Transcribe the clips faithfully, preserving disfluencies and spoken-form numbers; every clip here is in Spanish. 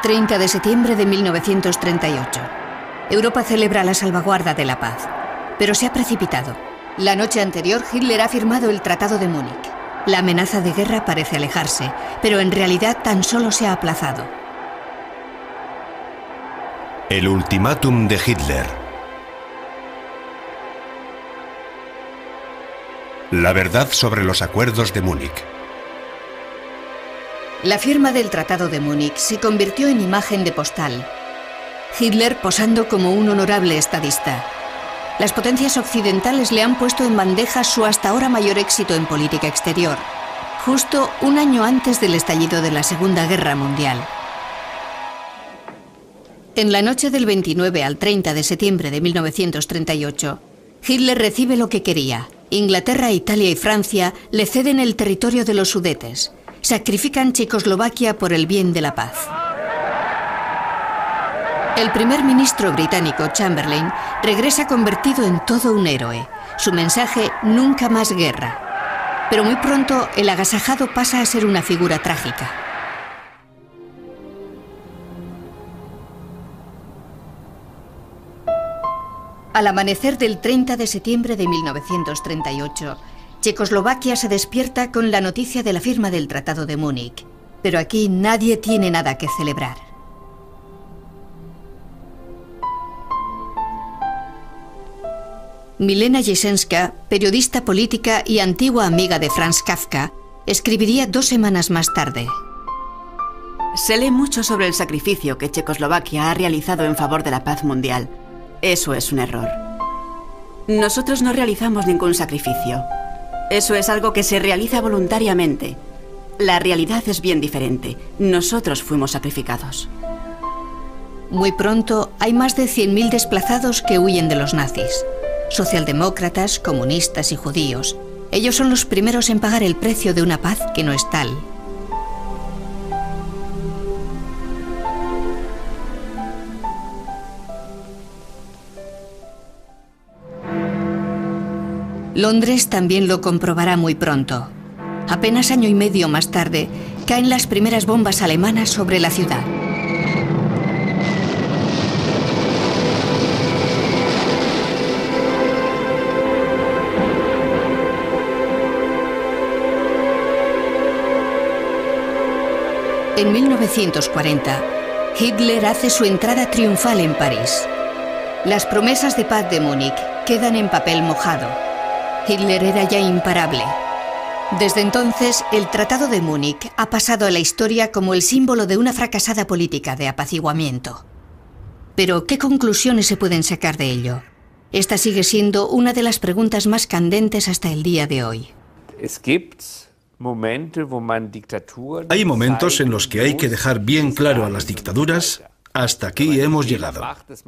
treinta de septiembre de mil novecientos treinta y ocho. Europa celebra la salvaguarda de la paz, pero se ha precipitado. La noche anterior, Hitler ha firmado el Tratado de Múnich. La amenaza de guerra parece alejarse, pero en realidad tan solo se ha aplazado. El ultimátum de Hitler. La verdad sobre los acuerdos de Múnich. La firma del Tratado de Múnich se convirtió en imagen de postal. Hitler posando como un honorable estadista. Las potencias occidentales le han puesto en bandeja su hasta ahora mayor éxito en política exterior, justo un año antes del estallido de la Segunda Guerra Mundial. En la noche del veintinueve al treinta de septiembre de mil novecientos treinta y ocho, Hitler recibe lo que quería. Inglaterra, Italia y Francia le ceden el territorio de los Sudetes. Sacrifican Checoslovaquia por el bien de la paz. El primer ministro británico, Chamberlain, regresa convertido en todo un héroe. Su mensaje, nunca más guerra. Pero muy pronto, el agasajado pasa a ser una figura trágica. Al amanecer del treinta de septiembre de mil novecientos treinta y ocho, Checoslovaquia se despierta con la noticia de la firma del Tratado de Múnich. Pero aquí nadie tiene nada que celebrar. Milena Jesenska, periodista política y antigua amiga de Franz Kafka, escribiría dos semanas más tarde. Se lee mucho sobre el sacrificio que Checoslovaquia ha realizado en favor de la paz mundial. Eso es un error. Nosotros no realizamos ningún sacrificio. Eso es algo que se realiza voluntariamente. La realidad es bien diferente. Nosotros fuimos sacrificados. Muy pronto hay más de cien mil desplazados que huyen de los nazis. Socialdemócratas, comunistas y judíos. Ellos son los primeros en pagar el precio de una paz que no es tal. Londres también lo comprobará muy pronto. Apenas año y medio más tarde, caen las primeras bombas alemanas sobre la ciudad. En mil novecientos cuarenta, Hitler hace su entrada triunfal en París. Las promesas de paz de Múnich quedan en papel mojado. Hitler era ya imparable. Desde entonces, el Tratado de Múnich ha pasado a la historia como el símbolo de una fracasada política de apaciguamiento. Pero, ¿qué conclusiones se pueden sacar de ello? Esta sigue siendo una de las preguntas más candentes hasta el día de hoy. Hay momentos en los que hay que dejar bien claro a las dictaduras: hasta aquí hemos llegado.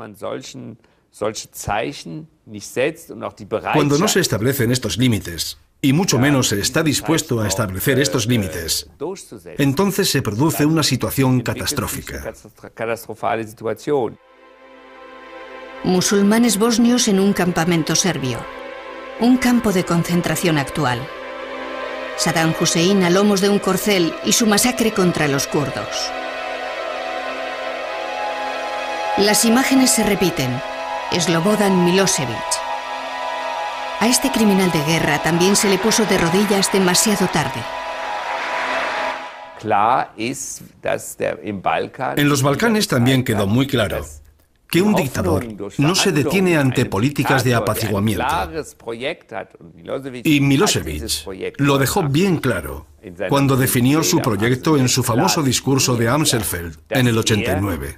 Cuando no se establecen estos límites, y mucho menos se está dispuesto a establecer estos límites, entonces se produce una situación catastrófica. Musulmanes bosnios en un campamento serbio. Un campo de concentración actual. Saddam Hussein a lomos de un corcel y su masacre contra los kurdos. Las imágenes se repiten. Slobodan Milosevic. A este criminal de guerra también se le puso de rodillas demasiado tarde. En los Balcanes también quedó muy claro que un dictador no se detiene ante políticas de apaciguamiento. Y Milosevic lo dejó bien claro cuando definió su proyecto en su famoso discurso de Amstelfeld en el ochenta y nueve.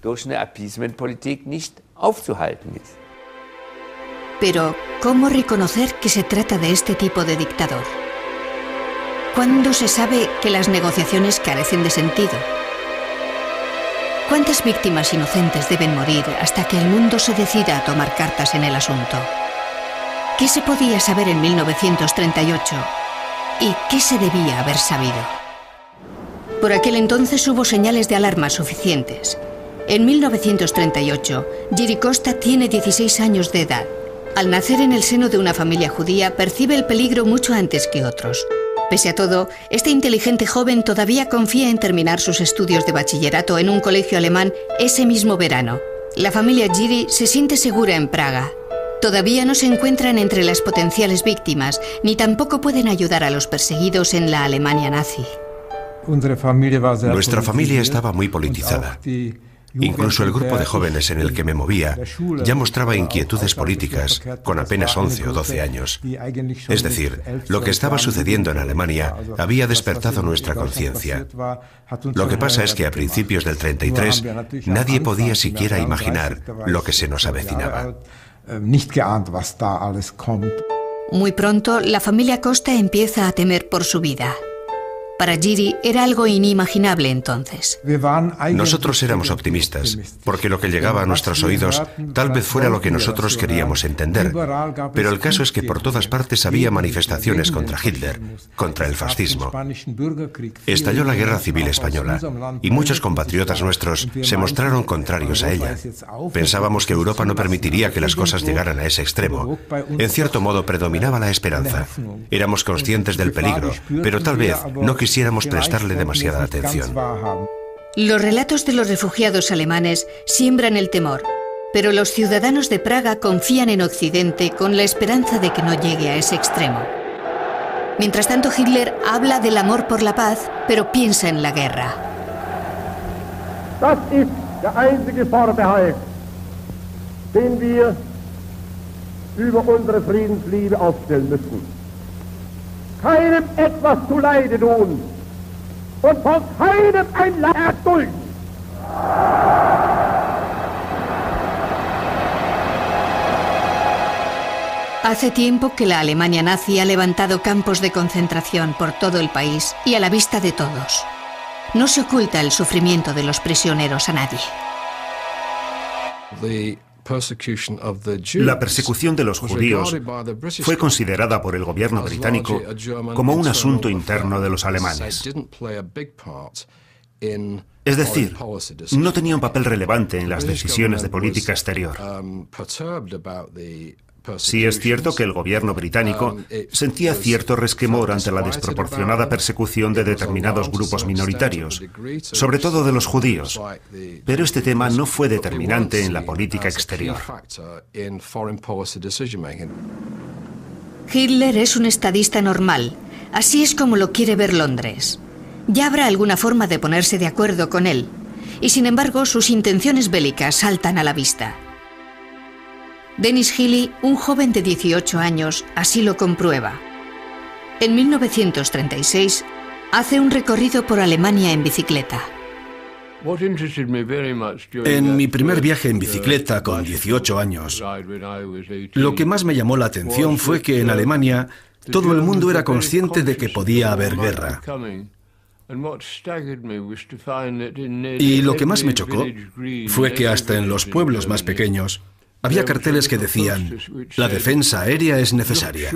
Pero, ¿cómo reconocer que se trata de este tipo de dictador? ¿Cuándo se sabe que las negociaciones carecen de sentido? ¿Cuántas víctimas inocentes deben morir hasta que el mundo se decida a tomar cartas en el asunto? ¿Qué se podía saber en mil novecientos treinta y ocho? ¿Y qué se debía haber sabido? Por aquel entonces hubo señales de alarma suficientes. En mil novecientos treinta y ocho, Jiří Kosta tiene dieciséis años de edad. Al nacer en el seno de una familia judía, percibe el peligro mucho antes que otros. Pese a todo, este inteligente joven todavía confía en terminar sus estudios de bachillerato en un colegio alemán ese mismo verano. La familia Jiří se siente segura en Praga. Todavía no se encuentran entre las potenciales víctimas, ni tampoco pueden ayudar a los perseguidos en la Alemania nazi. Nuestra familia estaba muy politizada. Incluso el grupo de jóvenes en el que me movía ya mostraba inquietudes políticas con apenas once o doce años. Es decir, lo que estaba sucediendo en Alemania había despertado nuestra conciencia. Lo que pasa es que a principios del treinta y tres nadie podía siquiera imaginar lo que se nos avecinaba. Muy pronto, la familia Costa empieza a temer por su vida. Para Jiří era algo inimaginable entonces. Nosotros éramos optimistas, porque lo que llegaba a nuestros oídos tal vez fuera lo que nosotros queríamos entender. Pero el caso es que por todas partes había manifestaciones contra Hitler, contra el fascismo. Estalló la Guerra Civil Española y muchos compatriotas nuestros se mostraron contrarios a ella. Pensábamos que Europa no permitiría que las cosas llegaran a ese extremo. En cierto modo predominaba la esperanza. Éramos conscientes del peligro, pero tal vez no quisiéramos quisiéramos prestarle demasiada atención. Los relatos de los refugiados alemanes siembran el temor, pero los ciudadanos de Praga confían en Occidente con la esperanza de que no llegue a ese extremo. Mientras tanto, Hitler habla del amor por la paz, pero piensa en la guerra. Das ist der einzige Vorbehalt, den wir über unsere Friedensliebe aufstellen müssen. Keinem etwas zu Leide tun und von keinem ein Leid erdulden. Hace tiempo que la Alemania nazi ha levantado campos de concentración por todo el país y a la vista de todos. No se oculta el sufrimiento de los prisioneros a nadie. La persecución de los judíos fue considerada por el gobierno británico como un asunto interno de los alemanes. Es decir, no tenía un papel relevante en las decisiones de política exterior. Sí es cierto que el gobierno británico sentía cierto resquemor ante la desproporcionada persecución de determinados grupos minoritarios, sobre todo de los judíos, pero este tema no fue determinante en la política exterior. Hitler es un estadista normal, así es como lo quiere ver Londres. Ya habrá alguna forma de ponerse de acuerdo con él, y sin embargo sus intenciones bélicas saltan a la vista. Denis Healey, un joven de dieciocho años, así lo comprueba. En mil novecientos treinta y seis, hace un recorrido por Alemania en bicicleta. En mi primer viaje en bicicleta con dieciocho años, lo que más me llamó la atención fue que en Alemania todo el mundo era consciente de que podía haber guerra. Y lo que más me chocó fue que hasta en los pueblos más pequeños había carteles que decían: la defensa aérea es necesaria.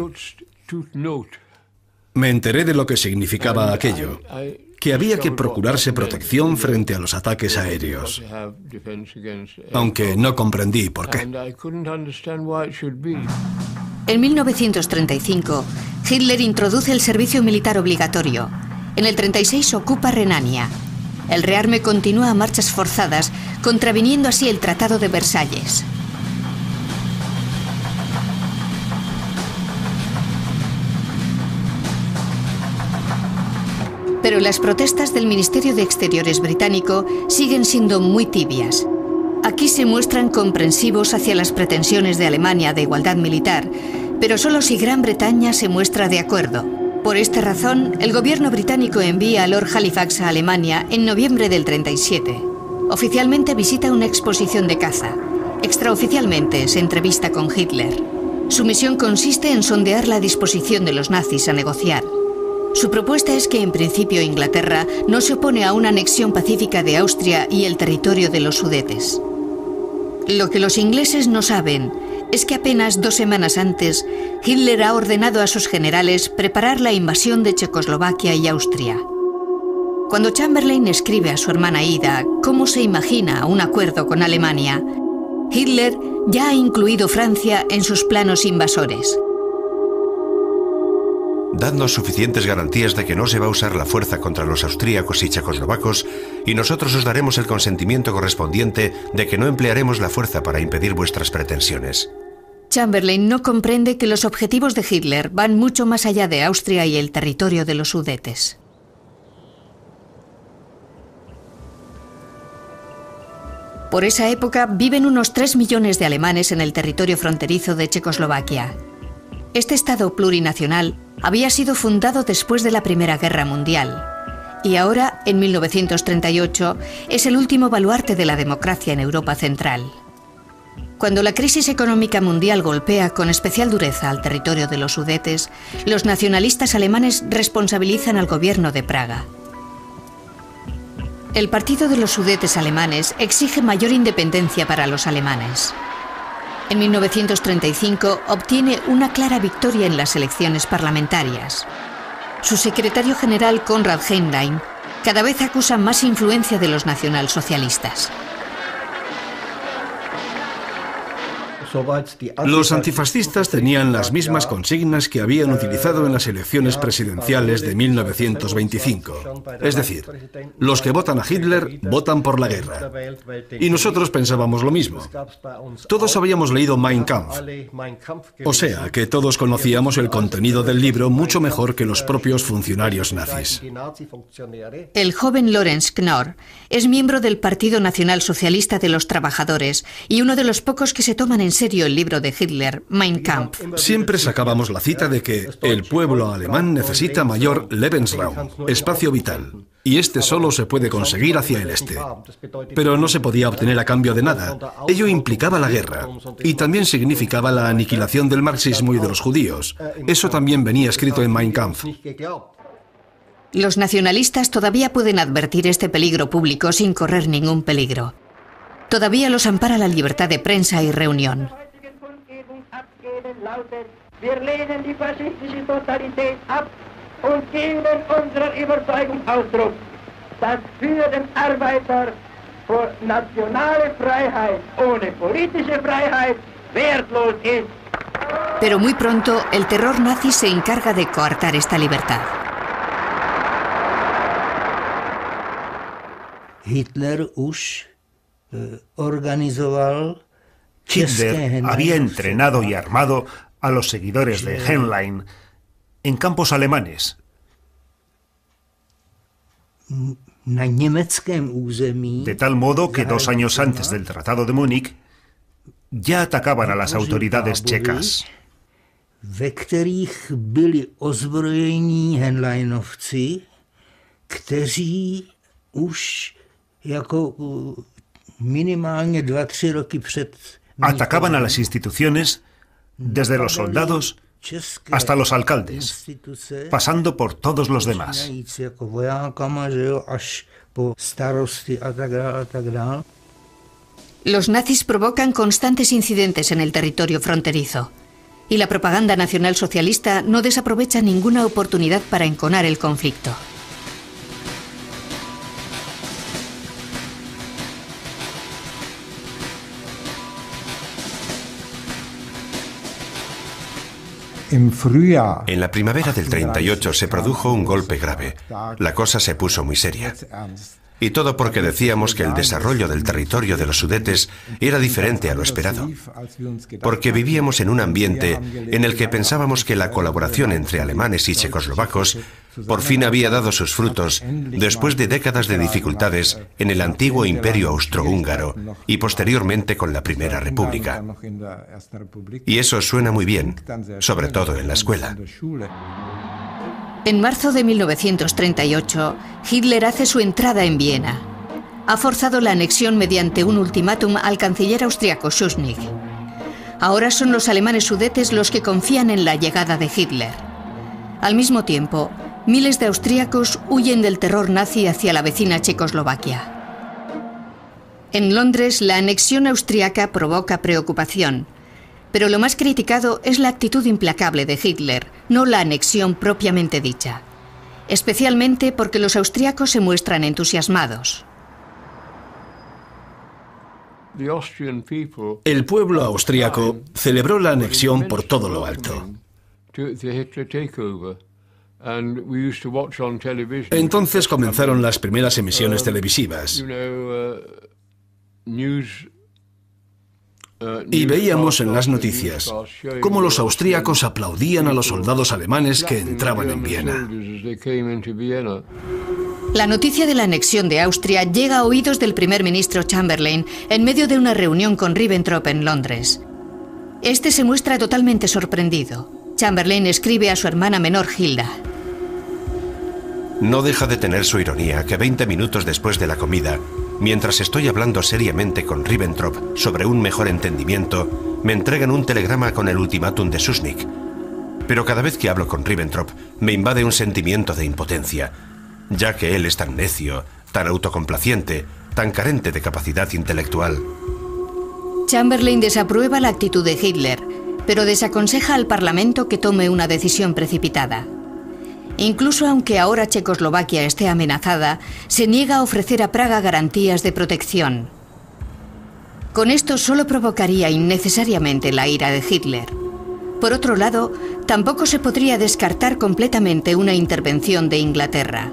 Me enteré de lo que significaba aquello, que había que procurarse protección frente a los ataques aéreos, aunque no comprendí por qué. En mil novecientos treinta y cinco, Hitler introduce el servicio militar obligatorio. En el treinta y seis ocupa Renania. El rearme continúa a marchas forzadas, contraviniendo así el Tratado de Versalles. Pero las protestas del Ministerio de Exteriores británico siguen siendo muy tibias. Aquí se muestran comprensivos hacia las pretensiones de Alemania de igualdad militar, pero solo si Gran Bretaña se muestra de acuerdo. Por esta razón, el gobierno británico envía a Lord Halifax a Alemania en noviembre del treinta y siete. Oficialmente visita una exposición de caza. Extraoficialmente se entrevista con Hitler. Su misión consiste en sondear la disposición de los nazis a negociar. Su propuesta es que en principio Inglaterra no se opone a una anexión pacífica de Austria y el territorio de los Sudetes. Lo que los ingleses no saben es que apenas dos semanas antes, Hitler ha ordenado a sus generales preparar la invasión de Checoslovaquia y Austria. Cuando Chamberlain escribe a su hermana Ida cómo se imagina un acuerdo con Alemania, Hitler ya ha incluido Francia en sus planos invasores. Dadnos suficientes garantías de que no se va a usar la fuerza contra los austríacos y checoslovacos y nosotros os daremos el consentimiento correspondiente de que no emplearemos la fuerza para impedir vuestras pretensiones. Chamberlain no comprende que los objetivos de Hitler van mucho más allá de Austria y el territorio de los Sudetes. Por esa época viven unos tres millones de alemanes en el territorio fronterizo de Checoslovaquia. Este Estado plurinacional había sido fundado después de la Primera Guerra Mundial y ahora, en mil novecientos treinta y ocho, es el último baluarte de la democracia en Europa Central. Cuando la crisis económica mundial golpea con especial dureza al territorio de los Sudetes, los nacionalistas alemanes responsabilizan al gobierno de Praga. El Partido de los Sudetes alemanes exige mayor independencia para los alemanes. En mil novecientos treinta y cinco obtiene una clara victoria en las elecciones parlamentarias. Su secretario general, Konrad Heinlein, cada vez acusa más influencia de los nacionalsocialistas. Los antifascistas tenían las mismas consignas que habían utilizado en las elecciones presidenciales de mil novecientos veinticinco. Es decir, los que votan a Hitler votan por la guerra. Y nosotros pensábamos lo mismo. Todos habíamos leído Mein Kampf. O sea, que todos conocíamos el contenido del libro mucho mejor que los propios funcionarios nazis. El joven Lorenz Knorr es miembro del Partido Nacional Socialista de los Trabajadores y uno de los pocos que se toman en serio el libro de Hitler, Mein Kampf. Siempre sacábamos la cita de que el pueblo alemán necesita mayor Lebensraum, espacio vital, y este solo se puede conseguir hacia el este. Pero no se podía obtener a cambio de nada. Ello implicaba la guerra, y también significaba la aniquilación del marxismo y de los judíos. Eso también venía escrito en Mein Kampf. Los nacionalistas todavía pueden advertir este peligro público sin correr ningún peligro. Todavía los ampara la libertad de prensa y reunión. Pero muy pronto el terror nazi se encarga de coartar esta libertad. Hitler už Hitler había entrenado y armado a los seguidores de Heinlein en campos alemanes. De tal modo que dos años antes del Tratado de Múnich ya atacaban a las autoridades checas. ve kterých byli ozbrojení Heinleinovci, kteří už jako minimálně dva, tři roky před... Atacaban a las instituciones, desde los soldados hasta los alcaldes, pasando por todos los demás. Los nazis provocan constantes incidentes en el territorio fronterizo, y la propaganda nacionalsocialista no desaprovecha ninguna oportunidad para enconar el conflicto. En la primavera del treinta y ocho se produjo un golpe grave. La cosa se puso muy seria. Y todo porque decíamos que el desarrollo del territorio de los Sudetes era diferente a lo esperado. Porque vivíamos en un ambiente en el que pensábamos que la colaboración entre alemanes y checoslovacos por fin había dado sus frutos después de décadas de dificultades en el antiguo imperio austrohúngaro y posteriormente con la Primera República. Y eso suena muy bien, sobre todo en la escuela. En marzo de mil novecientos treinta y ocho, Hitler hace su entrada en Viena. Ha forzado la anexión mediante un ultimátum al canciller austriaco Schuschnigg. Ahora son los alemanes sudetes los que confían en la llegada de Hitler. Al mismo tiempo, miles de austríacos huyen del terror nazi hacia la vecina Checoslovaquia. En Londres, la anexión austriaca provoca preocupación. Pero lo más criticado es la actitud implacable de Hitler, no la anexión propiamente dicha. Especialmente porque los austríacos se muestran entusiasmados. El pueblo austríaco celebró la anexión por todo lo alto. Entonces comenzaron las primeras emisiones televisivas. Y veíamos en las noticias cómo los austríacos aplaudían a los soldados alemanes que entraban en Viena. La noticia de la anexión de Austria llega a oídos del primer ministro Chamberlain en medio de una reunión con Ribbentrop en Londres. Este se muestra totalmente sorprendido. Chamberlain escribe a su hermana menor Hilda. No deja de tener su ironía que veinte minutos después de la comida, mientras estoy hablando seriamente con Ribbentrop sobre un mejor entendimiento, me entregan un telegrama con el ultimátum de Schuschnigg. Pero cada vez que hablo con Ribbentrop, me invade un sentimiento de impotencia, ya que él es tan necio, tan autocomplaciente, tan carente de capacidad intelectual. Chamberlain desaprueba la actitud de Hitler, pero desaconseja al Parlamento que tome una decisión precipitada. Incluso aunque ahora Checoslovaquia esté amenazada, se niega a ofrecer a Praga garantías de protección. Con esto solo provocaría innecesariamente la ira de Hitler. Por otro lado, tampoco se podría descartar completamente una intervención de Inglaterra.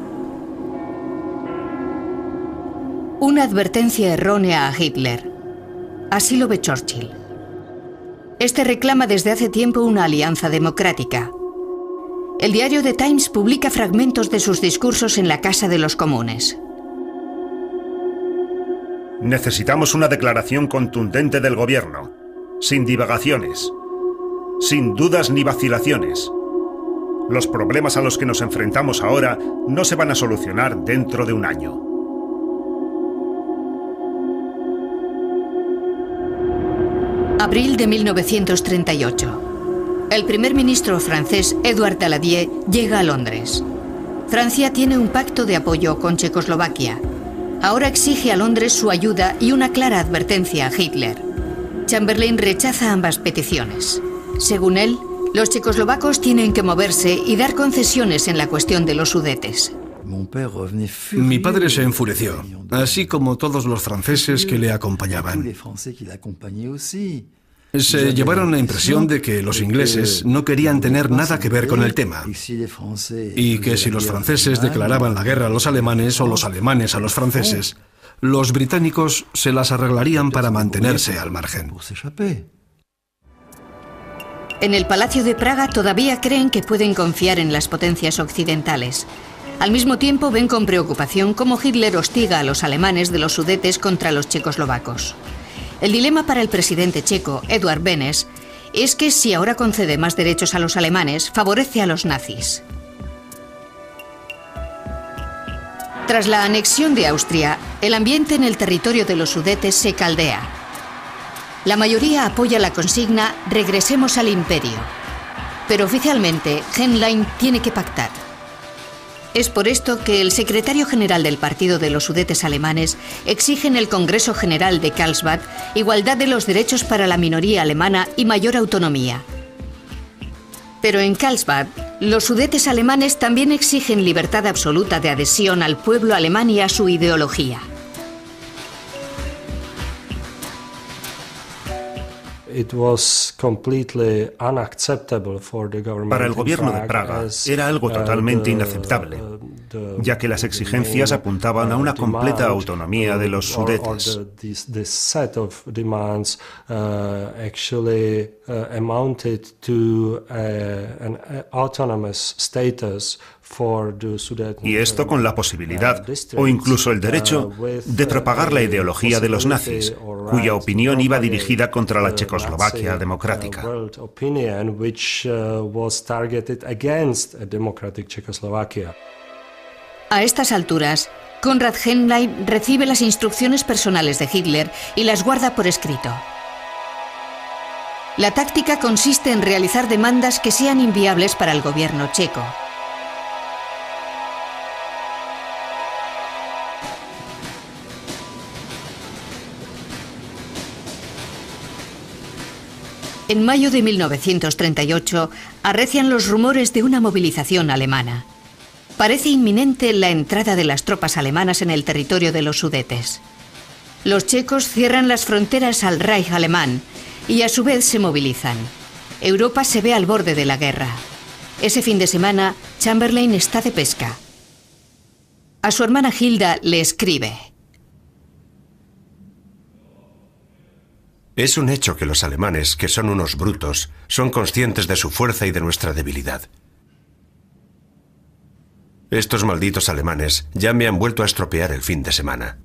Una advertencia errónea a Hitler. Así lo ve Churchill. Este reclama desde hace tiempo una alianza democrática. El diario The Times publica fragmentos de sus discursos en la Casa de los Comunes. Necesitamos una declaración contundente del gobierno, sin divagaciones, sin dudas ni vacilaciones. Los problemas a los que nos enfrentamos ahora no se van a solucionar dentro de un año. Abril de mil novecientos treinta y ocho. El primer ministro francés, Édouard Daladier, llega a Londres. Francia tiene un pacto de apoyo con Checoslovaquia. Ahora exige a Londres su ayuda y una clara advertencia a Hitler. Chamberlain rechaza ambas peticiones. Según él, los checoslovacos tienen que moverse y dar concesiones en la cuestión de los Sudetes. Mi padre se enfureció, así como todos los franceses que le acompañaban. Se llevaron la impresión de que los ingleses no querían tener nada que ver con el tema y que si los franceses declaraban la guerra a los alemanes o los alemanes a los franceses, los británicos se las arreglarían para mantenerse al margen. En el Palacio de Praga todavía creen que pueden confiar en las potencias occidentales. Al mismo tiempo ven con preocupación cómo Hitler hostiga a los alemanes de los Sudetes contra los checoslovacos. El dilema para el presidente checo, Eduard Benes, es que si ahora concede más derechos a los alemanes, favorece a los nazis. Tras la anexión de Austria, el ambiente en el territorio de los Sudetes se caldea. La mayoría apoya la consigna «Regresemos al imperio». Pero oficialmente, Henlein tiene que pactar. Es por esto que el secretario general del Partido de los Sudetes Alemanes exige en el Congreso General de Karlsbad igualdad de los derechos para la minoría alemana y mayor autonomía. Pero en Karlsbad, los Sudetes alemanes también exigen libertad absoluta de adhesión al pueblo alemán y a su ideología. Para el gobierno de Praga era algo totalmente inaceptable, ya que las exigencias apuntaban a una completa autonomía de los Sudetes. Y esto con la posibilidad, o incluso el derecho, de propagar la ideología de los nazis, cuya opinión iba dirigida contra la Checoslovaquia democrática. A estas alturas, Konrad Henlein recibe las instrucciones personales de Hitler y las guarda por escrito. La táctica consiste en realizar demandas que sean inviables para el gobierno checo. En mayo de mil novecientos treinta y ocho, arrecian los rumores de una movilización alemana. Parece inminente la entrada de las tropas alemanas en el territorio de los Sudetes. Los checos cierran las fronteras al Reich alemán y a su vez se movilizan. Europa se ve al borde de la guerra. Ese fin de semana, Chamberlain está de pesca. A su hermana Hilda le escribe: Es un hecho que los alemanes, que son unos brutos, son conscientes de su fuerza y de nuestra debilidad. Estos malditos alemanes ya me han vuelto a estropear el fin de semana.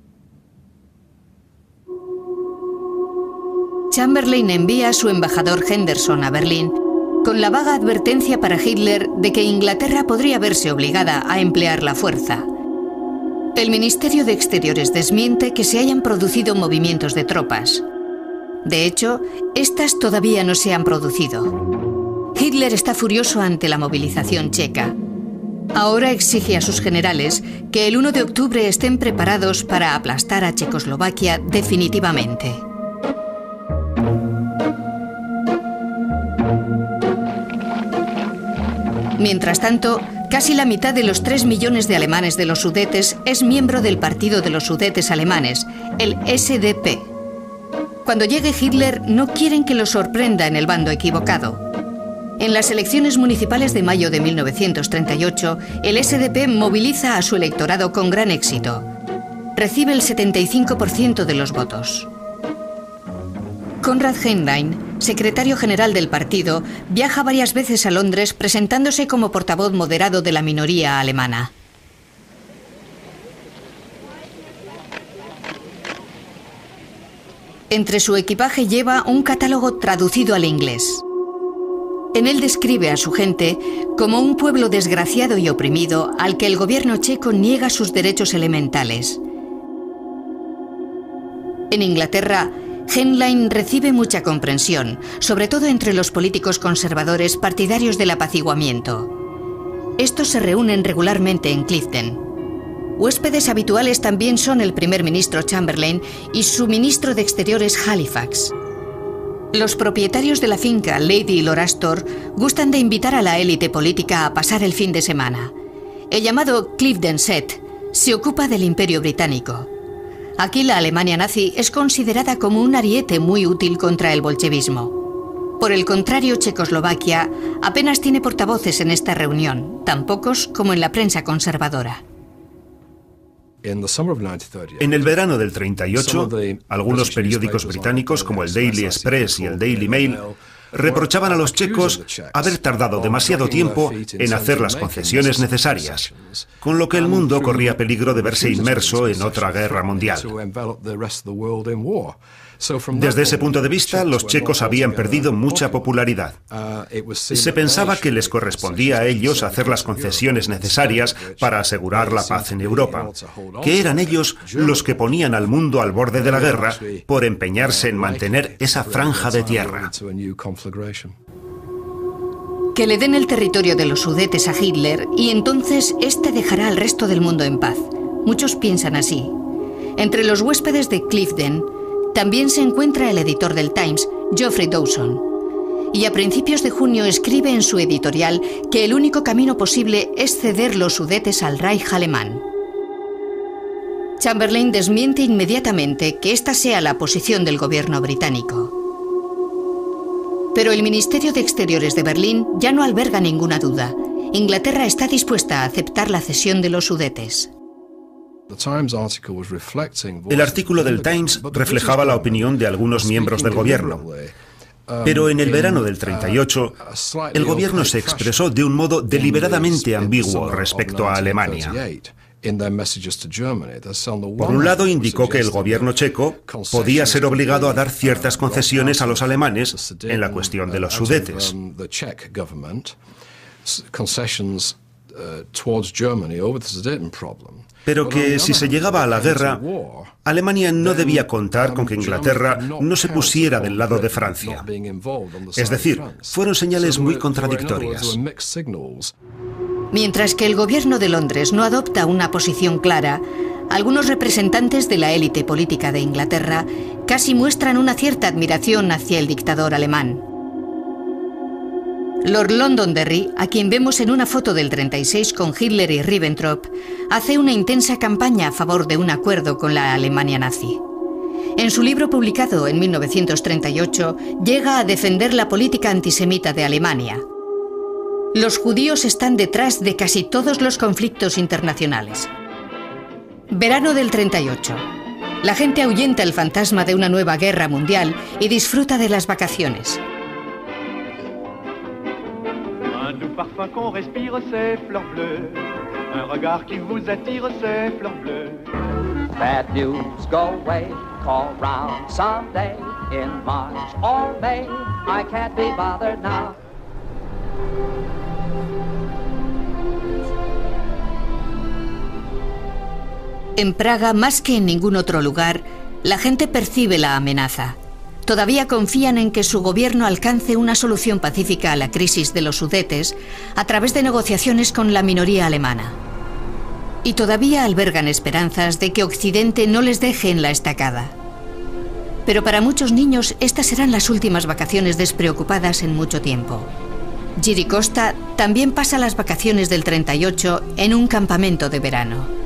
Chamberlain envía a su embajador Henderson a Berlín con la vaga advertencia para Hitler de que Inglaterra podría verse obligada a emplear la fuerza. El Ministerio de Exteriores desmiente que se hayan producido movimientos de tropas. De hecho, estas todavía no se han producido. Hitler está furioso ante la movilización checa. Ahora exige a sus generales que el uno de octubre estén preparados para aplastar a Checoslovaquia definitivamente. Mientras tanto, casi la mitad de los tres millones de alemanes de los Sudetes es miembro del Partido de los Sudetes Alemanes, el S D P. Cuando llegue Hitler, no quieren que lo sorprenda en el bando equivocado. En las elecciones municipales de mayo de mil novecientos treinta y ocho, el S D P moviliza a su electorado con gran éxito. Recibe el setenta y cinco por ciento de los votos. Konrad Henlein, secretario general del partido, viaja varias veces a Londres presentándose como portavoz moderado de la minoría alemana. Entre su equipaje lleva un catálogo traducido al inglés. En él describe a su gente como un pueblo desgraciado y oprimido al que el gobierno checo niega sus derechos elementales. En Inglaterra, Henlein recibe mucha comprensión, sobre todo entre los políticos conservadores partidarios del apaciguamiento. Estos se reúnen regularmente en Clifton. Huéspedes habituales también son el primer ministro Chamberlain y su ministro de Exteriores Halifax. Los propietarios de la finca Lady Lorastor gustan de invitar a la élite política a pasar el fin de semana. El llamado Clifton Set se ocupa del Imperio Británico. Aquí la Alemania nazi es considerada como un ariete muy útil contra el bolchevismo. Por el contrario, Checoslovaquia apenas tiene portavoces en esta reunión, tan pocos como en la prensa conservadora. En el verano del treinta y ocho, algunos periódicos británicos como el Daily Express y el Daily Mail reprochaban a los checos haber tardado demasiado tiempo en hacer las concesiones necesarias, con lo que el mundo corría peligro de verse inmerso en otra guerra mundial. Desde ese punto de vista, los checos habían perdido mucha popularidad. Se pensaba que les correspondía a ellos hacer las concesiones necesarias para asegurar la paz en Europa, que eran ellos los que ponían al mundo al borde de la guerra por empeñarse en mantener esa franja de tierra. Que le den el territorio de los Sudetes a Hitler y entonces este dejará al resto del mundo en paz. Muchos piensan así. Entre los huéspedes de Clifton también se encuentra el editor del Times, Geoffrey Dawson. Y a principios de junio escribe en su editorial que el único camino posible es ceder los Sudetes al Reich alemán. Chamberlain desmiente inmediatamente que esta sea la posición del gobierno británico. Pero el Ministerio de Exteriores de Berlín ya no alberga ninguna duda. Inglaterra está dispuesta a aceptar la cesión de los Sudetes. El artículo del Times reflejaba la opinión de algunos miembros del gobierno. Pero en el verano del treinta y ocho, el gobierno se expresó de un modo deliberadamente ambiguo respecto a Alemania. Por un lado, indicó que el gobierno checo podía ser obligado a dar ciertas concesiones a los alemanes en la cuestión de los Sudetes. Pero que si se llegaba a la guerra, Alemania no debía contar con que Inglaterra no se pusiera del lado de Francia. Es decir, fueron señales muy contradictorias. Mientras que el gobierno de Londres no adopta una posición clara, algunos representantes de la élite política de Inglaterra casi muestran una cierta admiración hacia el dictador alemán. Lord Londonderry, a quien vemos en una foto del treinta y seis con Hitler y Ribbentrop, hace una intensa campaña a favor de un acuerdo con la Alemania nazi. En su libro publicado en mil novecientos treinta y ocho, llega a defender la política antisemita de Alemania. Los judíos están detrás de casi todos los conflictos internacionales. Verano del treinta y ocho. La gente ahuyenta el fantasma de una nueva guerra mundial y disfruta de las vacaciones. Bad news, go away, call round someday in March or May. I can't be bothered now. En Praga, más que en ningún otro lugar, la gente percibe la amenaza. Todavía confían en que su gobierno alcance una solución pacífica a la crisis de los Sudetes a través de negociaciones con la minoría alemana. Y todavía albergan esperanzas de que Occidente no les deje en la estacada. Pero para muchos niños, estas serán las últimas vacaciones despreocupadas en mucho tiempo. Jiri Costa también pasa las vacaciones del treinta y ocho en un campamento de verano.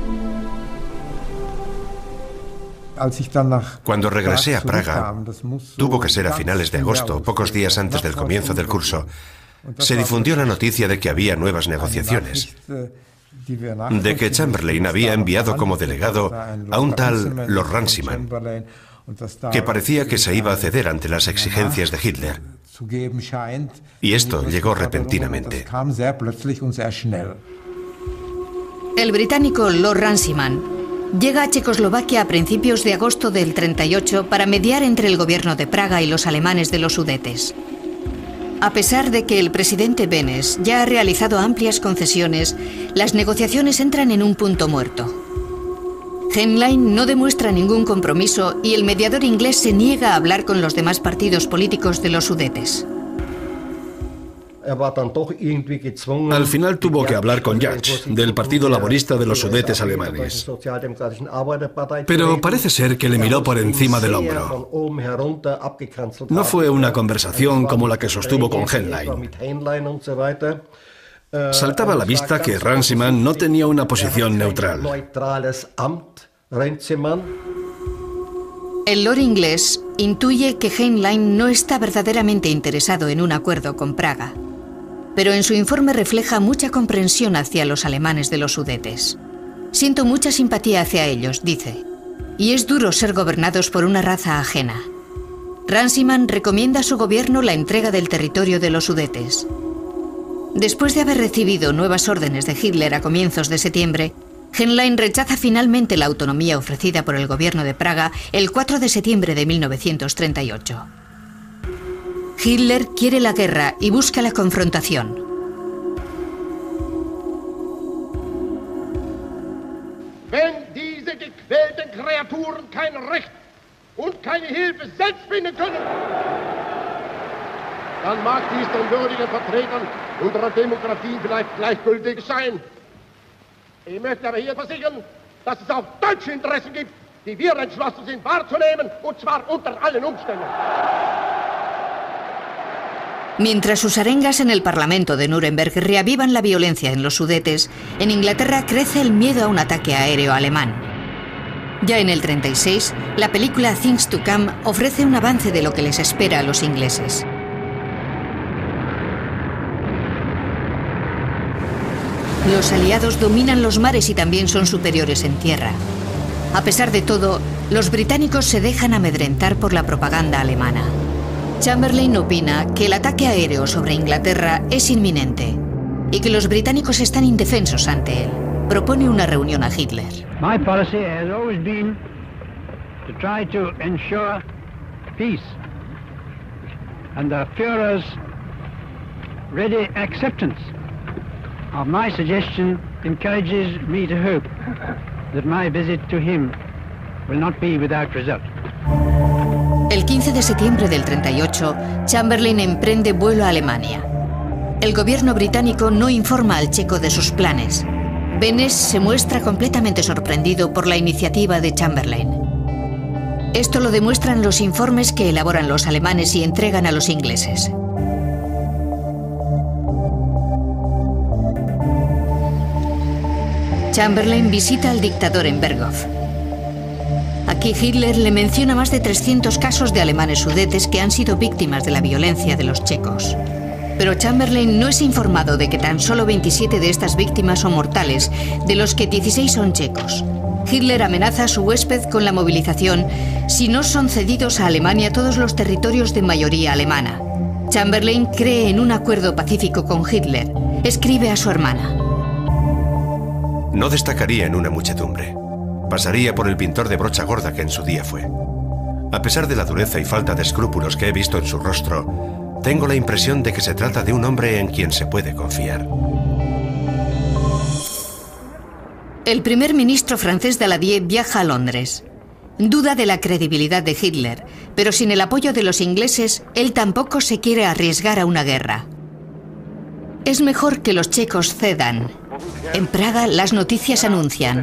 Cuando regresé a Praga, tuvo que ser a finales de agosto, pocos días antes del comienzo del curso, se difundió la noticia de que había nuevas negociaciones, de que Chamberlain había enviado como delegado a un tal Lord Runciman, que parecía que se iba a ceder ante las exigencias de Hitler. Y esto llegó repentinamente. El británico Lord Runciman llega a Checoslovaquia a principios de agosto del treinta y ocho para mediar entre el gobierno de Praga y los alemanes de los Sudetes. A pesar de que el presidente Benes ya ha realizado amplias concesiones, las negociaciones entran en un punto muerto. Heinlein no demuestra ningún compromiso y el mediador inglés se niega a hablar con los demás partidos políticos de los Sudetes. Al final tuvo que hablar con Jatsch, del Partido Laborista de los Sudetes alemanes. Pero parece ser que le miró por encima del hombro. No fue una conversación como la que sostuvo con Heinlein. Saltaba a la vista que Runciman no tenía una posición neutral. El Lord inglés intuye que Heinlein no está verdaderamente interesado en un acuerdo con Praga, pero en su informe refleja mucha comprensión hacia los alemanes de los Sudetes. Siento mucha simpatía hacia ellos, dice, y es duro ser gobernados por una raza ajena. Runciman recomienda a su gobierno la entrega del territorio de los Sudetes. Después de haber recibido nuevas órdenes de Hitler a comienzos de septiembre, Heinlein rechaza finalmente la autonomía ofrecida por el gobierno de Praga el cuatro de septiembre de mil novecientos treinta y ocho. Hitler quiere la guerra y busca la confrontación. Wenn diese gequälten Kreaturen kein Recht und keine Hilfe selbst finden können, dann mag dies den würdigen Vertretern unserer Demokratie vielleicht gleichgültig sein. Ich möchte aber hier versichern, dass es auch deutsche Interessen gibt, die wir entschlossen sind wahrzunehmen, und zwar unter allen Umständen. Mientras sus arengas en el Parlamento de Nuremberg reavivan la violencia en los Sudetes, en Inglaterra crece el miedo a un ataque aéreo alemán. Ya en el treinta y seis, la película Things to Come ofrece un avance de lo que les espera a los ingleses. Los aliados dominan los mares y también son superiores en tierra. A pesar de todo, los británicos se dejan amedrentar por la propaganda alemana. Chamberlain opina que el ataque aéreo sobre Inglaterra es inminente y que los británicos están indefensos ante él. Propone una reunión a Hitler. My policy has always been to try to ensure peace, and the Führer's ready acceptance of my suggestion encourages me to hope that my visit to him will not be without result. El quince de septiembre del treinta y ocho, Chamberlain emprende vuelo a Alemania. El gobierno británico no informa al checo de sus planes. Benes se muestra completamente sorprendido por la iniciativa de Chamberlain. Esto lo demuestran los informes que elaboran los alemanes y entregan a los ingleses. Chamberlain visita al dictador en Berghof. Aquí Hitler le menciona más de trescientos casos de alemanes sudetes que han sido víctimas de la violencia de los checos. pero Chamberlain no es informado de que tan solo veintisiete de estas víctimas son mortales, de los que dieciséis son checos. Hitler amenaza a su huésped con la movilización si no son cedidos a Alemania todos los territorios de mayoría alemana. Chamberlain cree en un acuerdo pacífico con Hitler. Escribe a su hermana: no destacaría en una muchedumbre. Pasaría por el pintor de brocha gorda que en su día fue. A pesar de la dureza y falta de escrúpulos que he visto en su rostro, tengo la impresión de que se trata de un hombre en quien se puede confiar. El primer ministro francés Daladier viaja a Londres. Duda de la credibilidad de Hitler, pero sin el apoyo de los ingleses, él tampoco se quiere arriesgar a una guerra. Es mejor que los checos cedan. En Praga, las noticias anuncian: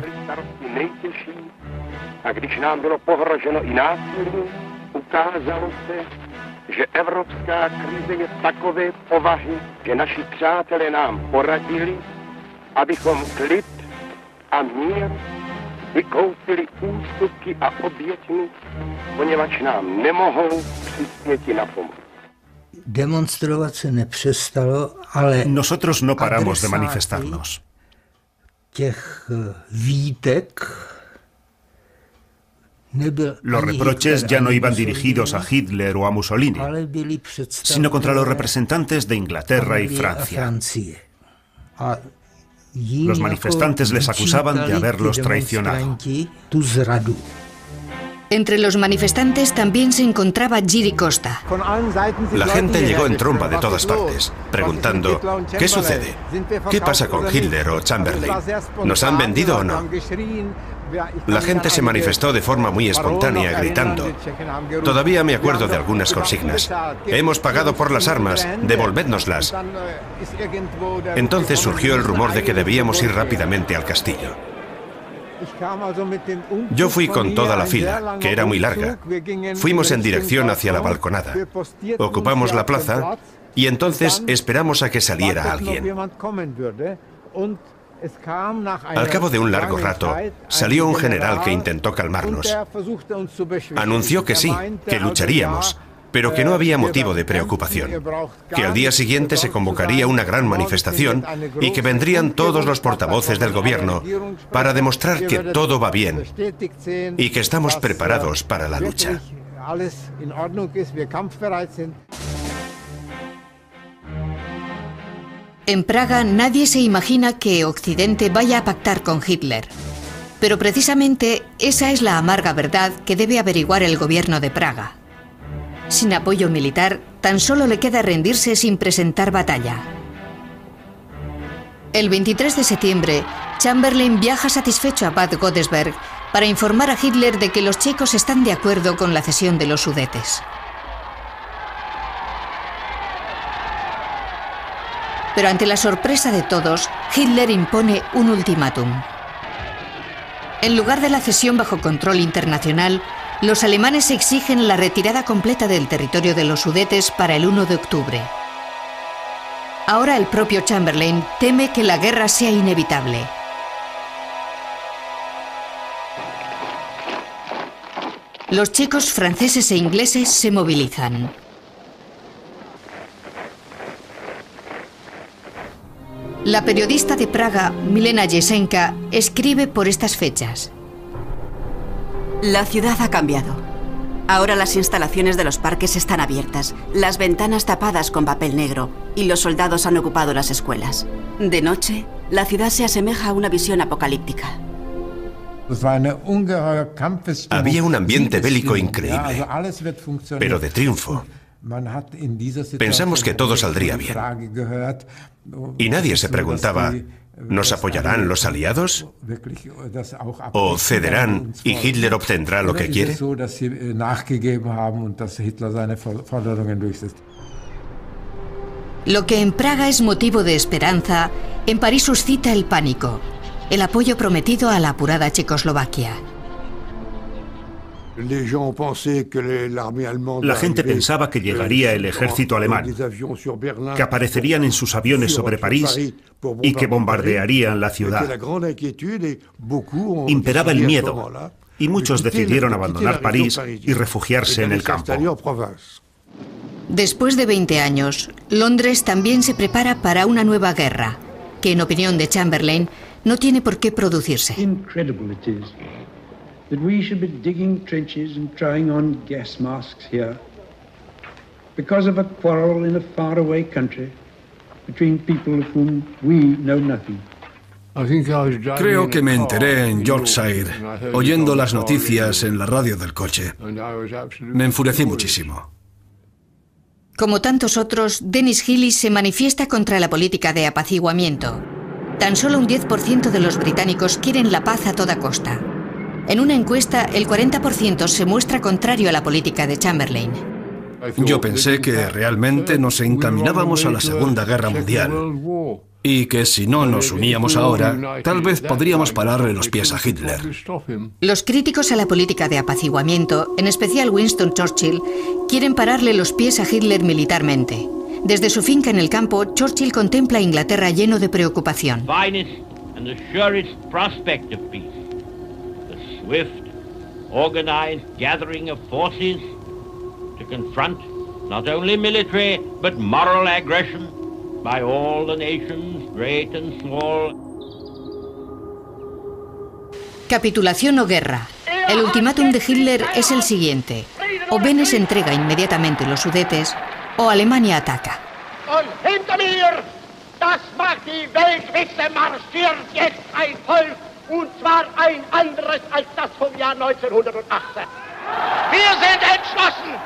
a když nám bylo pohroženo i násilím, ukázalo se, že evropská krize je takové povahy, že naši přátelé nám poradili, abychom klid a mír vykoupili ústupky a oběťmi, poněvadž nám nemohou přispěti na pomoc. Demonstrovat se nepřestalo, ale nosotros no paramos de manifestarnos. Těch výtek Los reproches ya no iban dirigidos a Hitler o a Mussolini, sino contra los representantes de Inglaterra y Francia. Los manifestantes les acusaban de haberlos traicionado. Entre los manifestantes también se encontraba Giri Costa. La gente llegó en tromba de todas partes, preguntando: ¿qué sucede? ¿Qué pasa con Hitler o Chamberlain? ¿Nos han vendido o no? La gente se manifestó de forma muy espontánea, gritando. Todavía me acuerdo de algunas consignas: hemos pagado por las armas, devolvédnoslas. Entonces surgió el rumor de que debíamos ir rápidamente al castillo. Yo fui con toda la fila, que era muy larga. Fuimos en dirección hacia la balconada. Ocupamos la plaza y entonces esperamos a que saliera alguien. Al cabo de un largo rato, salió un general que intentó calmarnos. Anunció que sí, que lucharíamos, pero que no había motivo de preocupación, que al día siguiente se convocaría una gran manifestación y que vendrían todos los portavoces del gobierno para demostrar que todo va bien y que estamos preparados para la lucha. En Praga nadie se imagina que Occidente vaya a pactar con Hitler. Pero precisamente esa es la amarga verdad que debe averiguar el gobierno de Praga. Sin apoyo militar, tan solo le queda rendirse sin presentar batalla. El veintitrés de septiembre, Chamberlain viaja satisfecho a Bad Godesberg para informar a Hitler de que los checos están de acuerdo con la cesión de los Sudetes. Pero ante la sorpresa de todos, Hitler impone un ultimátum. En lugar de la cesión bajo control internacional, los alemanes exigen la retirada completa del territorio de los Sudetes para el uno de octubre. Ahora el propio Chamberlain teme que la guerra sea inevitable. Los checos, franceses e ingleses se movilizan. La periodista de Praga, Milena Jesenka, escribe por estas fechas: la ciudad ha cambiado. Ahora las instalaciones de los parques están abiertas, las ventanas tapadas con papel negro y los soldados han ocupado las escuelas. De noche, la ciudad se asemeja a una visión apocalíptica. Había un ambiente bélico increíble, pero de triunfo. Pensamos que todo saldría bien. Y nadie se preguntaba: ¿nos apoyarán los aliados? ¿O cederán y Hitler obtendrá lo que quiere? Lo que en Praga es motivo de esperanza, en París suscita el pánico, el apoyo prometido a la apurada Checoslovaquia. La gente pensaba que llegaría el ejército alemán, que aparecerían en sus aviones sobre París y que bombardearían la ciudad. Imperaba el miedo y muchos decidieron abandonar París y refugiarse en el campo. Después de veinte años, Londres también se prepara para una nueva guerra, que en opinión de Chamberlain no tiene por qué producirse. Incredible it is that we should be digging trenches and trying on gas masks here because of a quarrel in a faraway country between people of whom we know nothing. Creo que me enteré en Yorkshire, oyendo las noticias en la radio del coche. Me enfurecí muchísimo. Como tantos otros, Dennis Healey se manifiesta contra la política de apaciguamiento. Tan solo un diez por ciento de los británicos quieren la paz a toda costa. En una encuesta, el cuarenta por ciento se muestra contrario a la política de Chamberlain. Yo pensé que realmente nos encaminábamos a la Segunda Guerra Mundial y que si no nos uníamos ahora, tal vez podríamos pararle los pies a Hitler. Los críticos a la política de apaciguamiento, en especial Winston Churchill, quieren pararle los pies a Hitler militarmente. Desde su finca en el campo, Churchill contempla a Inglaterra lleno de preocupación. To confront not only military but moral aggression by all the nations, great and small. Capitulación o guerra. El ultimátum de Hitler es el siguiente: o Benes entrega inmediatamente los Sudetes, o Alemania ataca. Und hinter mir, das mag die Welt wissen, marschiert jetzt ein Volk, und zwar ein anderes als das vom Jahr neunzehnhundertachtzehn. Wir sind entschlossen.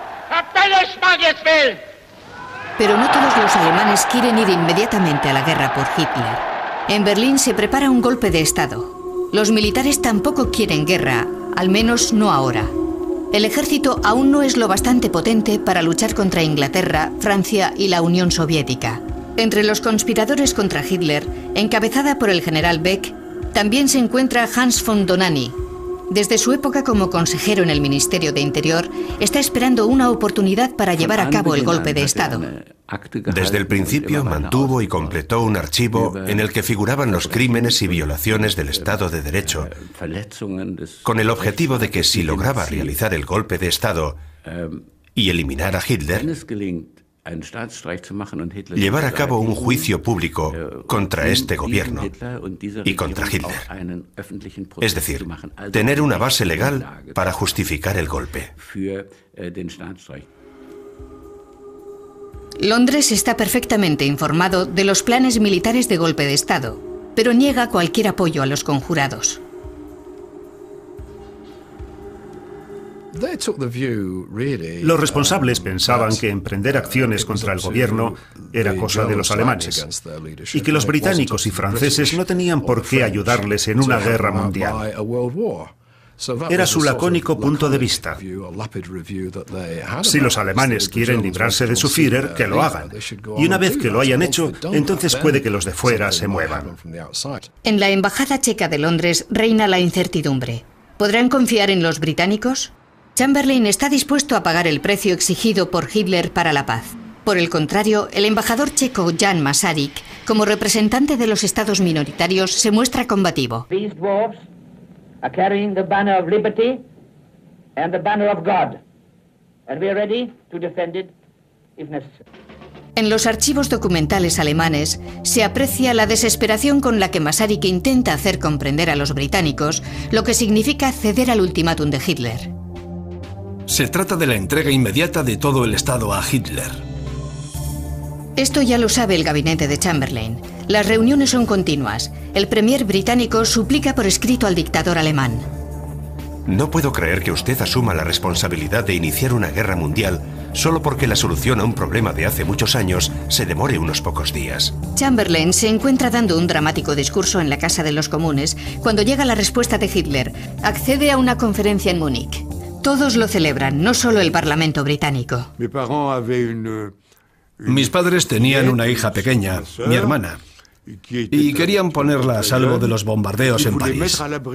Pero no todos los alemanes quieren ir inmediatamente a la guerra por Hitler. En Berlín se prepara un golpe de Estado. Los militares tampoco quieren guerra, al menos no ahora. El ejército aún no es lo bastante potente para luchar contra Inglaterra, Francia y la Unión Soviética. Entre los conspiradores contra Hitler, encabezada por el general Beck, también se encuentra Hans von Dohnanyi. Desde su época como consejero en el Ministerio de Interior, está esperando una oportunidad para llevar a cabo el golpe de Estado. Desde el principio mantuvo y completó un archivo en el que figuraban los crímenes y violaciones del Estado de Derecho, con el objetivo de que si lograba realizar el golpe de Estado y eliminar a Hitler, llevar a cabo un juicio público contra este gobierno y contra Hitler. Es decir, tener una base legal para justificar el golpe. Londres está perfectamente informado de los planes militares de golpe de Estado, pero niega cualquier apoyo a los conjurados. Los responsables pensaban que emprender acciones contra el gobierno era cosa de los alemanes y que los británicos y franceses no tenían por qué ayudarles en una guerra mundial. Era su lacónico punto de vista. Si los alemanes quieren librarse de su Führer, que lo hagan. Y una vez que lo hayan hecho, entonces puede que los de fuera se muevan. En la embajada checa de Londres reina la incertidumbre. ¿Podrán confiar en los británicos? Chamberlain está dispuesto a pagar el precio exigido por Hitler para la paz. Por el contrario, el embajador checo Jan Masaryk, como representante de los estados minoritarios, se muestra combativo. These dwarfs are carrying the banner of liberty and the banner of God, and we are ready to defend it if necessary. En los archivos documentales alemanes se aprecia la desesperación con la que Masaryk intenta hacer comprender a los británicos lo que significa ceder al ultimátum de Hitler. Se trata de la entrega inmediata de todo el Estado a Hitler. Esto ya lo sabe el gabinete de Chamberlain. Las reuniones son continuas. El premier británico suplica por escrito al dictador alemán. No puedo creer que usted asuma la responsabilidad de iniciar una guerra mundial solo porque la solución a un problema de hace muchos años se demore unos pocos días. Chamberlain se encuentra dando un dramático discurso en la Casa de los Comunes cuando llega la respuesta de Hitler. Accede a una conferencia en Múnich. Todos lo celebran, no solo el Parlamento británico. Mis padres tenían una hija pequeña, mi hermana, y querían ponerla a salvo de los bombardeos en París.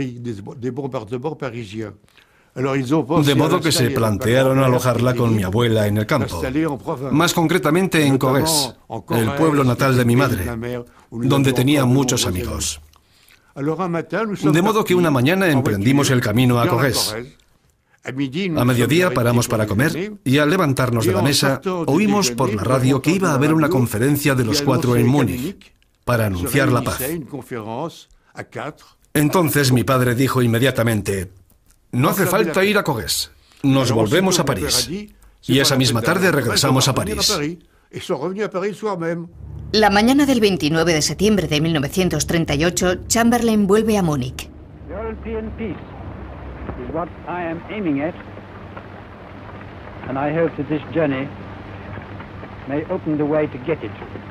De modo que se plantearon alojarla con mi abuela en el campo, más concretamente en Corrèze, el pueblo natal de mi madre, donde tenía muchos amigos. De modo que una mañana emprendimos el camino a Corrèze. A mediodía paramos para comer y al levantarnos de la mesa oímos por la radio que iba a haber una conferencia de los cuatro en Múnich para anunciar la paz. Entonces mi padre dijo inmediatamente: no hace falta ir a Coges, nos volvemos a París. Y esa misma tarde regresamos a París. La mañana del veintinueve de septiembre de mil novecientos treinta y ocho, Chamberlain vuelve a Múnich. European peace is what I am aiming at, and I hope that this journey may open the way to get it.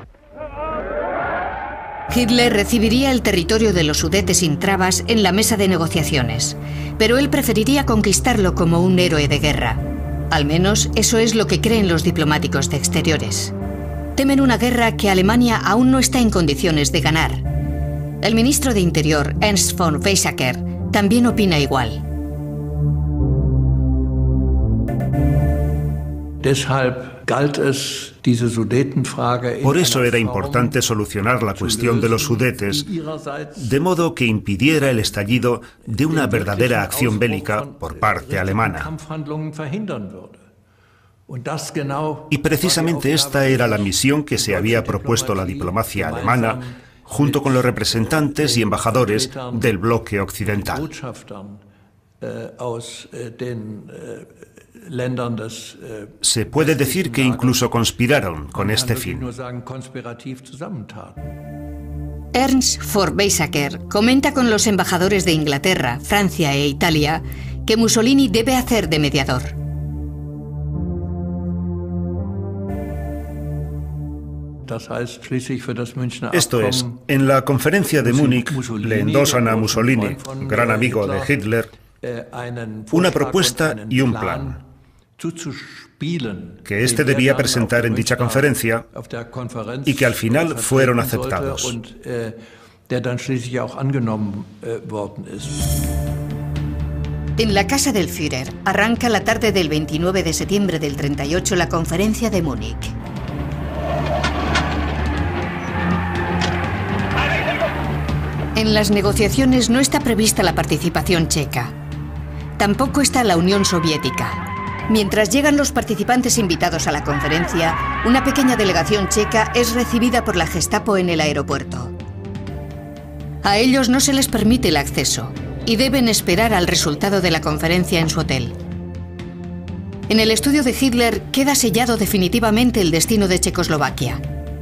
Hitler recibiría el territorio de los Sudetes sin trabas en la mesa de negociaciones, pero él preferiría conquistarlo como un héroe de guerra. Al menos eso es lo que creen los diplomáticos de exteriores. Temen una guerra que Alemania aún no está en condiciones de ganar. El ministro de Interior, Ernst von Weizsäcker, también opina igual. Por eso era importante solucionar la cuestión de los Sudetes, de modo que impidiera el estallido de una verdadera acción bélica por parte alemana. Y precisamente esta era la misión que se había propuesto la diplomacia alemana, junto con los representantes y embajadores del bloque occidental. Se puede decir que incluso conspiraron con este fin. Ernst von Weizsäcker comenta con los embajadores de Inglaterra, Francia e Italia que Mussolini debe hacer de mediador. Esto es, en la conferencia de Múnich le endosan a Mussolini, gran amigo de Hitler, una propuesta y un plan que éste debía presentar en dicha conferencia y que al final fueron aceptados. En la casa del Führer arranca la tarde del veintinueve de septiembre del treinta y ocho la conferencia de Múnich. En las negociaciones no está prevista la participación checa. Tampoco está la Unión Soviética. Mientras llegan los participantes invitados a la conferencia, una pequeña delegación checa es recibida por la Gestapo en el aeropuerto. A ellos no se les permite el acceso y deben esperar al resultado de la conferencia en su hotel. En el estudio de Hitler queda sellado definitivamente el destino de Checoslovaquia.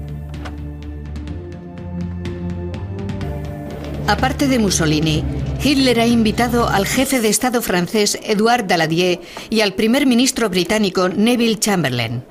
Aparte de Mussolini, Hitler ha invitado al jefe de Estado francés Édouard Daladier y al primer ministro británico Neville Chamberlain.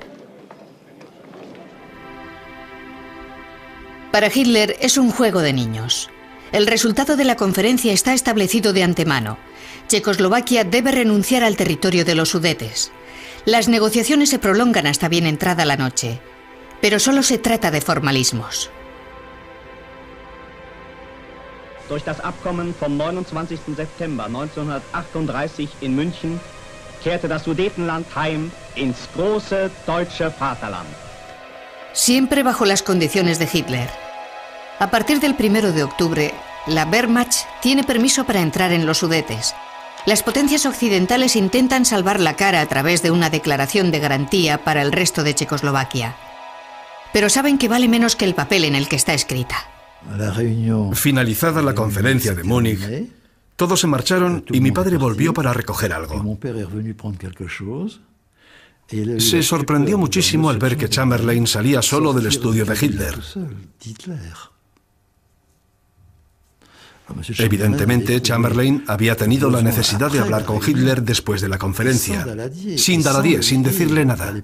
Para Hitler es un juego de niños. El resultado de la conferencia está establecido de antemano. Checoslovaquia debe renunciar al territorio de los Sudetes. Las negociaciones se prolongan hasta bien entrada la noche, pero solo se trata de formalismos. Durch das Abkommen vom neunundzwanzigsten September neunzehnhundertachtunddreißig in München kehrte das Sudetenland heim ins große deutsche Vaterland. Siempre bajo las condiciones de Hitler. A partir del primero de octubre, la Wehrmacht tiene permiso para entrar en los Sudetes. Las potencias occidentales intentan salvar la cara a través de una declaración de garantía para el resto de Checoslovaquia. Pero saben que vale menos que el papel en el que está escrita. Finalizada la conferencia de Múnich, todos se marcharon y mi padre volvió para recoger algo. Se sorprendió muchísimo al ver que Chamberlain salía solo del estudio de Hitler. Evidentemente, Chamberlain había tenido la necesidad de hablar con Hitler después de la conferencia, sin Daladier, sin decirle nada.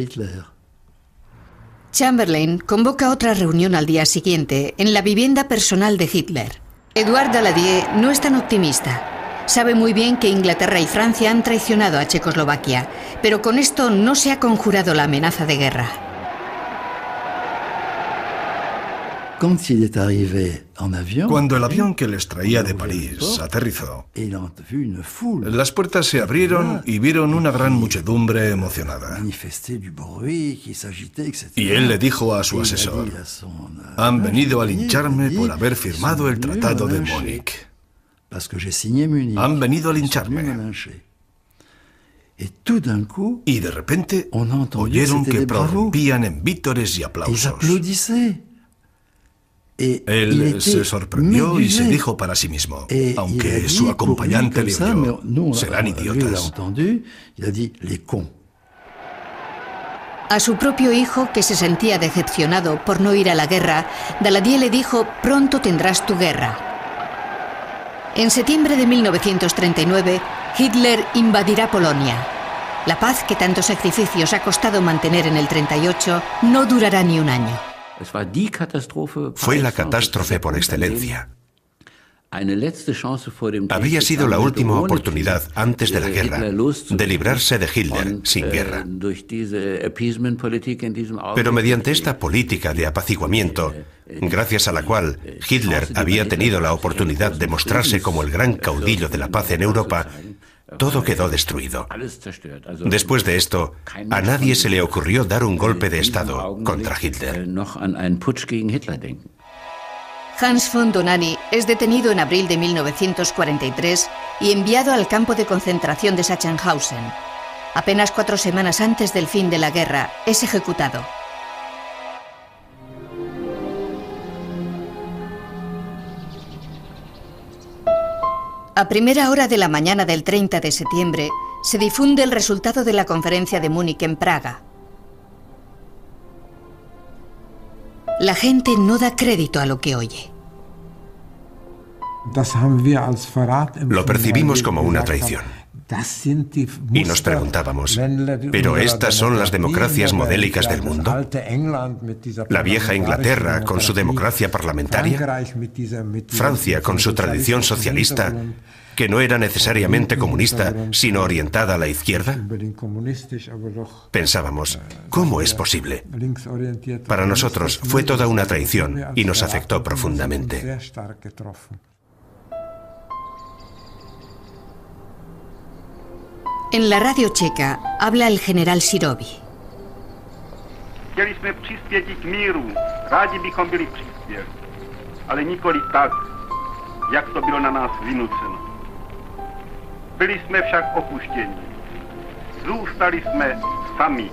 Chamberlain convoca otra reunión al día siguiente en la vivienda personal de Hitler. Édouard Daladier no es tan optimista. Sabe muy bien que Inglaterra y Francia han traicionado a Checoslovaquia, pero con esto no se ha conjurado la amenaza de guerra. Cuando el avión que les traía de París aterrizó, las puertas se abrieron y vieron una gran muchedumbre emocionada. Y él le dijo a su asesor: han venido a lincharme por haber firmado el Tratado de Múnich. Han venido a lincharme. Y de repente oyeron que prorrumpían en vítores y aplausos. Él se sorprendió y se dijo para sí mismo, aunque su acompañante le oyó, serán idiotas. A su propio hijo, que se sentía decepcionado por no ir a la guerra, Daladier le dijo: pronto tendrás tu guerra. En septiembre de mil novecientos treinta y nueve, Hitler invadirá Polonia. La paz que tantos sacrificios ha costado mantener en el treinta y ocho no durará ni un año. Fue la catástrofe por excelencia. Había sido la última oportunidad antes de la guerra de librarse de Hitler sin guerra. Pero mediante esta política de apaciguamiento, gracias a la cual Hitler había tenido la oportunidad de mostrarse como el gran caudillo de la paz en Europa, todo quedó destruido. Después de esto, a nadie se le ocurrió dar un golpe de Estado contra Hitler. Hans von Dohnanyi es detenido en abril de mil novecientos cuarenta y tres y enviado al campo de concentración de Sachsenhausen. Apenas cuatro semanas antes del fin de la guerra, es ejecutado. A primera hora de la mañana del treinta de septiembre, se difunde el resultado de la conferencia de Múnich en Praga. La gente no da crédito a lo que oye. Lo percibimos como una traición. Y nos preguntábamos, ¿pero estas son las democracias modélicas del mundo? La vieja Inglaterra con su democracia parlamentaria, Francia con su tradición socialista, que no era necesariamente comunista, sino orientada a la izquierda. Pensábamos, ¿cómo es posible? Para nosotros fue toda una traición y nos afectó profundamente. En la radio checa habla el general Sirovi. Chtěli jsme přispěti k míru, rádi bychom byli přispěli, ale nikoli tak, jak to bylo na nás vynuceno. Byli jsme však opuštěni. Zůstali jsme sami.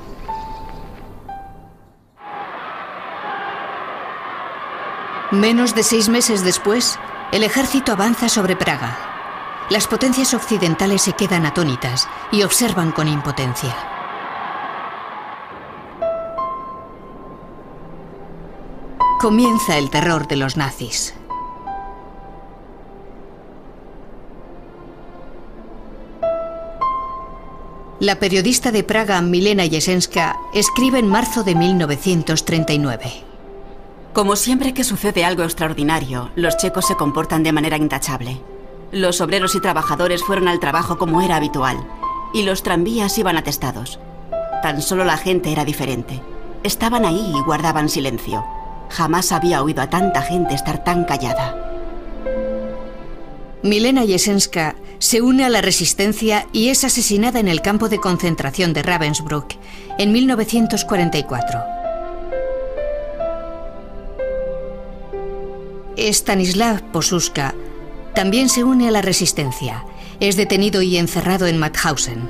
Menos de seis meses después, el ejército avanza sobre Praga. Las potencias occidentales se quedan atónitas y observan con impotencia. Comienza el terror de los nazis. La periodista de Praga, Milena Jesenska, escribe en marzo de mil novecientos treinta y nueve. Como siempre que sucede algo extraordinario, los checos se comportan de manera intachable. Los obreros y trabajadores fueron al trabajo como era habitual, y los tranvías iban atestados. Tan solo la gente era diferente. Estaban ahí y guardaban silencio. Jamás había oído a tanta gente estar tan callada. Milena Jesenska se une a la resistencia y es asesinada en el campo de concentración de Ravensbrück en mil novecientos cuarenta y cuatro. Stanislav Posuska también se une a la resistencia. Es detenido y encerrado en Mauthausen.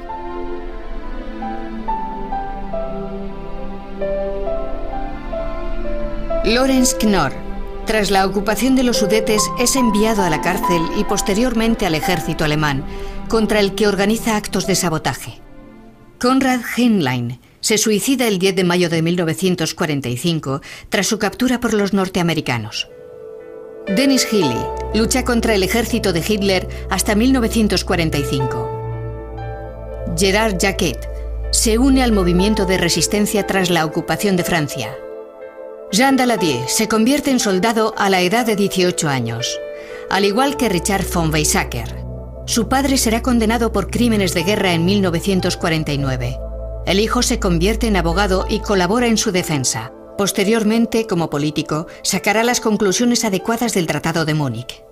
Lorenz Knorr, tras la ocupación de los Sudetes, es enviado a la cárcel y posteriormente al ejército alemán, contra el que organiza actos de sabotaje. Konrad Heinlein se suicida el diez de mayo de mil novecientos cuarenta y cinco tras su captura por los norteamericanos. Dennis Healy lucha contra el ejército de Hitler hasta mil novecientos cuarenta y cinco. Gerard Jacquet se une al movimiento de resistencia tras la ocupación de Francia. Jean Daladier se convierte en soldado a la edad de dieciocho años, al igual que Richard von Weizsäcker. Su padre será condenado por crímenes de guerra en mil novecientos cuarenta y nueve. El hijo se convierte en abogado y colabora en su defensa. Posteriormente, como político, sacará las conclusiones adecuadas del Tratado de Múnich.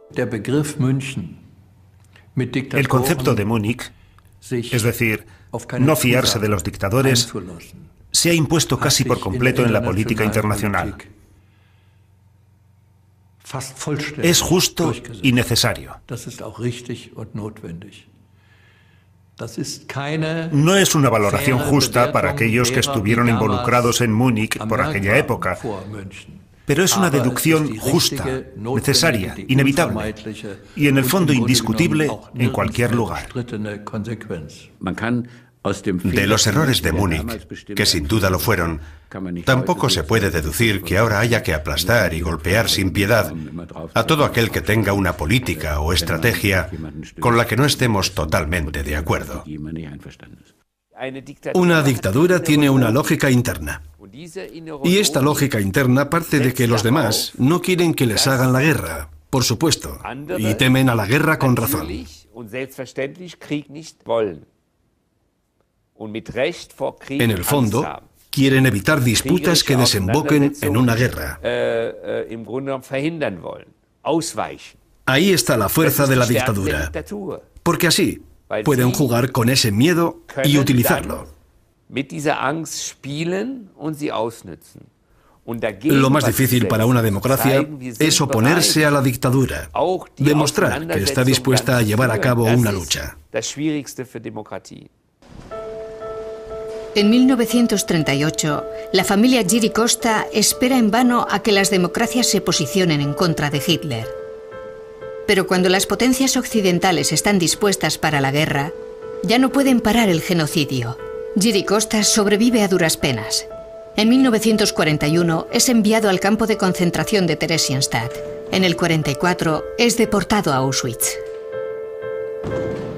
El concepto de Múnich, es decir, no fiarse de los dictadores, se ha impuesto casi por completo en la política internacional. Es justo y necesario. No es una valoración justa para aquellos que estuvieron involucrados en Múnich por aquella época, pero es una deducción justa, necesaria, inevitable y en el fondo indiscutible en cualquier lugar. De los errores de Múnich, que sin duda lo fueron, tampoco se puede deducir que ahora haya que aplastar y golpear sin piedad a todo aquel que tenga una política o estrategia con la que no estemos totalmente de acuerdo. Una dictadura tiene una lógica interna. Y esta lógica interna parte de que los demás no quieren que les hagan la guerra, por supuesto, y temen a la guerra con razón. En el fondo, quieren evitar disputas que desemboquen en una guerra. Ahí está la fuerza de la dictadura, porque así pueden jugar con ese miedo y utilizarlo. Lo más difícil para una democracia es oponerse a la dictadura, demostrar que está dispuesta a llevar a cabo una lucha. En mil novecientos treinta y ocho, la familia Giri Costa espera en vano a que las democracias se posicionen en contra de Hitler. Pero cuando las potencias occidentales están dispuestas para la guerra, ya no pueden parar el genocidio. Giri Costa sobrevive a duras penas. En mil novecientos cuarenta y uno es enviado al campo de concentración de Theresienstadt. En el cuarenta y cuatro es deportado a Auschwitz.